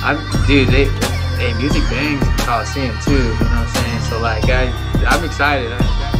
Dude, music bangs in the Coliseum too. You know what I'm saying? So like, I'm excited.